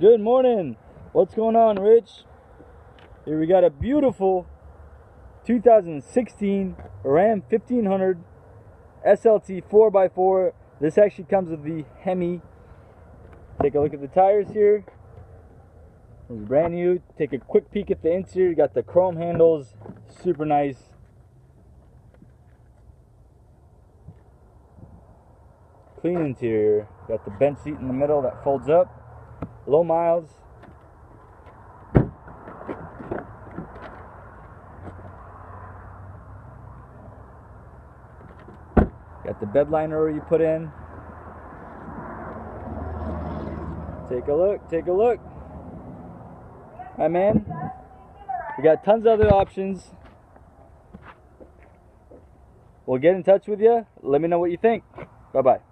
Good morning. What's going on, Rich? Here we got a beautiful 2016 Ram 1500 SLT 4x4. This actually comes with the Hemi. Take a look at the tires here. It's brand new. Take a quick peek at the interior. You got the chrome handles, super nice. Clean interior. Got the bench seat in the middle that folds up. Low miles. Got the bed liner you put in. Take a look, take a look. Hi, man. We got tons of other options. We'll get in touch with you. Let me know what you think. Bye-bye.